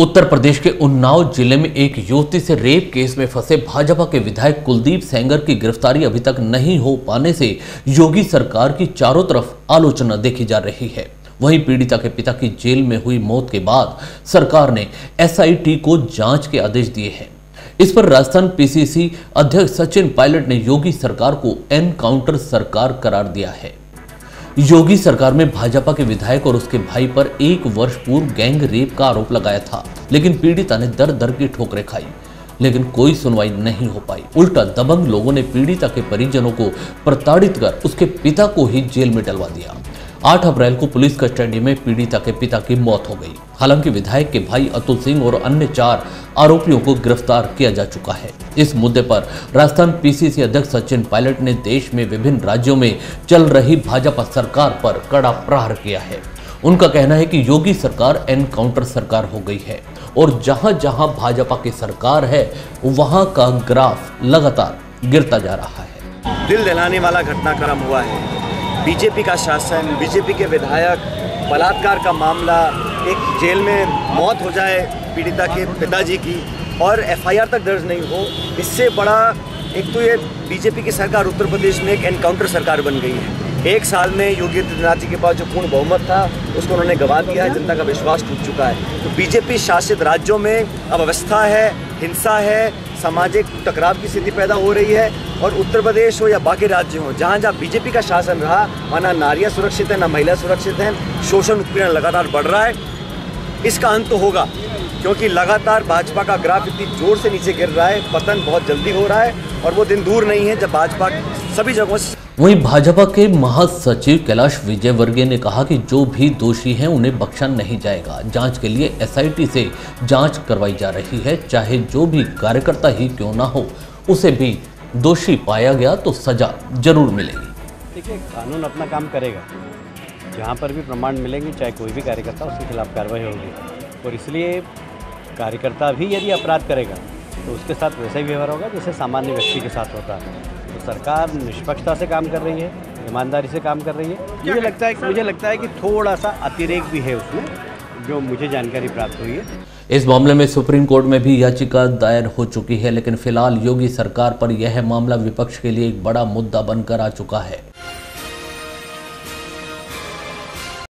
उत्तर प्रदेश के उन्नाव जिले में एक युवती से रेप केस में फंसे भाजपा के विधायक कुलदीप सेंगर की गिरफ्तारी अभी तक नहीं हो पाने से योगी सरकार की चारों तरफ आलोचना देखी जा रही है। वहीं पीड़िता के पिता की जेल में हुई मौत के बाद सरकार ने एसआईटी को जांच के आदेश दिए हैं। इस पर राजस्थान पीसीसी अध्यक्ष सचिन पायलट ने योगी सरकार को एनकाउंटर सरकार करार दिया है। योगी सरकार में भाजपा के विधायक और उसके भाई पर 1 वर्ष पूर्व गैंग रेप का आरोप लगाया था, लेकिन पीड़िता ने दर दर की ठोकरें खाई, लेकिन कोई सुनवाई नहीं हो पाई। उल्टा दबंग लोगों ने पीड़िता के परिजनों को प्रताड़ित कर उसके पिता को ही जेल में डलवा दिया। 8 अप्रैल को पुलिस कस्टडी में पीड़िता के पिता की मौत हो गई। हालांकि विधायक के भाई अतुल सिंह और अन्य 4 आरोपियों को गिरफ्तार किया जा चुका है। इस मुद्दे पर राजस्थान पीसीसी अध्यक्ष सचिन पायलट ने देश में विभिन्न राज्यों में चल रही भाजपा सरकार पर कड़ा प्रहार किया है। उनका कहना है कि योगी सरकार एनकाउंटर सरकार हो गई है और जहां जहां भाजपा की सरकार है वहां का ग्राफ लगातार गिरता जा रहा है। दिल दहलाने वाला घटनाक्रम हुआ है। बीजेपी का शासन, बीजेपी के विधायक, बलात्कार का मामला, एक जेल में मौत हो जाए पीड़िता के पिताजी की और एफआईआर तक दर्ज नहीं हो, इससे बड़ा एक तो ये बीजेपी की सरकार उत्तर प्रदेश में एक एनकाउंटर सरकार बन गई है। 1 साल में योगी आदित्यनाथ जी के पास जो पूर्ण बहुमत था उसको उन्होंने गंवा दिया है। जनता का विश्वास टूट चुका है। तो बीजेपी शासित राज्यों में अव्यवस्था है, हिंसा है, सामाजिक टकराव की स्थिति पैदा हो रही है। और उत्तर प्रदेश हो या बाकी राज्य हो, जहाँ जहाँ बीजेपी का शासन रहा वहाँ ना नारियाँ सुरक्षित हैं, ना महिला सुरक्षित हैं। शोषण उत्पीड़न लगातार बढ़ रहा है। इसका अंत तो होगा, क्योंकि लगातार भाजपा का ग्राफ इतनी जोर से नीचे गिर रहा है, पतन बहुत जल्दी हो रहा है और वो दिन दूर नहीं है जब भाजपा सभी जगहों से। वहीं भाजपा के महासचिव कैलाश विजयवर्गीय ने कहा कि जो भी दोषी हैं उन्हें बख्शा नहीं जाएगा। जांच के लिए एसआईटी से जांच करवाई जा रही है। चाहे जो भी कार्यकर्ता ही क्यों ना हो, उसे भी दोषी पाया गया तो सजा जरूर मिलेगी। देखिए, कानून अपना काम करेगा। जहाँ पर भी प्रमाण मिलेंगे, चाहे कोई भी कार्यकर्ता, उसके खिलाफ कार्रवाई होगी। और इसलिए कार्यकर्ता भी यदि अपराध करेगा तो उसके साथ वैसा ही व्यवहार होगा जैसे सामान्य व्यक्ति के साथ होता है। तो सरकार निष्पक्षता से काम कर रही है, ईमानदारी से काम कर रही है। मुझे लगता है कि थोड़ा सा अतिरेक भी है उसमें, जो मुझे जानकारी प्राप्त हुई है। इस मामले में सुप्रीम कोर्ट में भी याचिका दायर हो चुकी है, लेकिन फिलहाल योगी सरकार पर यह मामला विपक्ष के लिए एक बड़ा मुद्दा बनकर आ चुका है।